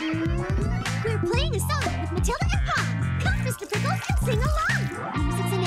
We're playing a song with Matilda and Pop. Come, Mr. Pickles, and sing along. Music's